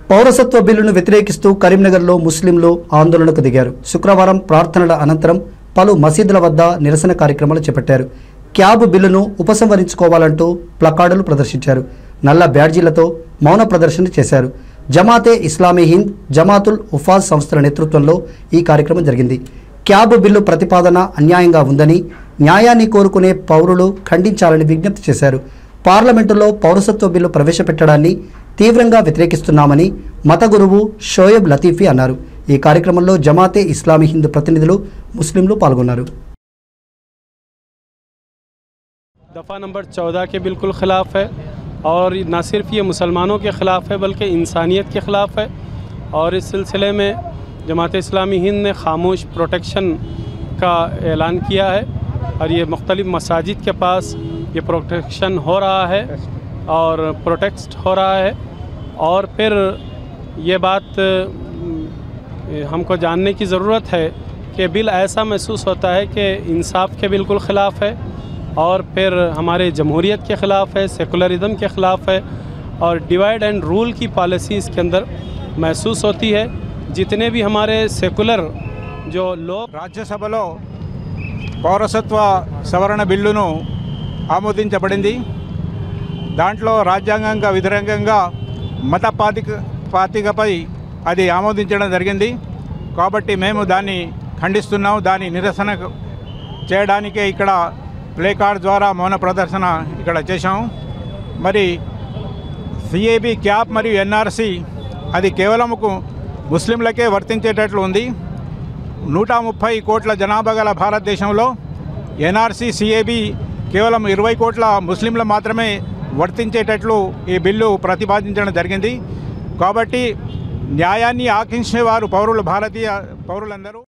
పౌరసత్వ బిల్లును వ్యతిరేకిస్తూ కరీంనగర్లో ముస్లింలు ఆందోళనకు దిగారు. శుక్రవారం ప్రార్థనల అనంతరం పలు మసీదుల వద్ద నిరసన కార్యక్రమాలు చేపట్టారు. క్యాబ్ బిల్లును ఉపసంహరించుకోవాలంటూ ప్లకార్డులు ప్రదర్శించారు. నల్ల బ్యాడ్జీలతో మౌన ప్రదర్శన చేశారు. జమాతే ఇస్లామీ హింద్, జమాతుల్ ఉఫాజ్ సంస్థల నేతృత్వంలో ఈ కార్యక్రమం జరిగింది. క్యాబ్ బిల్లు ప్రతిపాదన అన్యాయంగా ఉందని, న్యాయాన్ని కోరుకునే పౌరులు ఖండించాలని విజ్ఞప్తి చేశారు. పార్లమెంటులో పౌరసత్వ బిల్లు ప్రవేశపెట్టడాన్ని తీవ్రంగా వ్యతిరేకిస్తున్నామని మత గురువు షోయబ్ లతీఫీ అన్నారు. ఈ కార్యక్రమంలో జమాతే ఇస్లామీ హింద్ ప్రతినిధులు, ముస్లింలు పాల్గొన్నారు. दफ़ा नंबर 14 के बिल्कुल ख़िलाफ़ है और न सिर्फ ये मुसलमानों के ख़िलाफ़ है बल्कि इंसानियत के ख़िलाफ़ है। और इस सिलसिले में जमात इस्लामी हिंद ने खामोश प्रोटेक्शन का ऐलान किया है और ये मुख्तलिफ़ मसाजिद के पास ये प्रोटेक्शन हो रहा है और प्रोटेक्ट हो रहा है। और फिर ये बात हमको जानने की ज़रूरत है कि बिल ऐसा महसूस होता है कि इंसाफ के बिल्कुल ख़िलाफ़ है और फिर हमारे जमहूरियत के ख़िलाफ़ है, सेकुलरिज़म के ख़िलाफ़ है और डिवाइड एंड रूल की पॉलिसी इसके अंदर महसूस होती है। जितने भी हमारे सेकुलर जो लोग రాజ్యసభలో పౌరసత్వ సవరణ బిల్లును ఆమోదించబడింది. దాంట్లో రాజ్యాంగంగా వ్యతిరేకంగా మత పాతికపై అది ఆమోదించడం జరిగింది. కాబట్టి మేము దాన్ని ఖండిస్తున్నాం. దాని నిరసన చేయడానికే ఇక్కడ ప్లే కార్డ్ ద్వారా మౌన ప్రదర్శన ఇక్కడ చేశాము. మరి సిఏబి క్యాప్ మరియు ఎన్ఆర్సి అది కేవలం ముస్లింలకే వర్తించేటట్లు ఉంది. 130 కోట్ల జనాభా గల భారతదేశంలో ఎన్ఆర్సి సిఏబి కేవలం 20 కోట్ల ముస్లింలు మాత్రమే వర్తించేటట్లు ఈ బిల్లు ప్రతిపాదించడం జరిగింది. కాబట్టి న్యాయాన్ని ఆశించేవారు భారతీయ పౌరులందరూ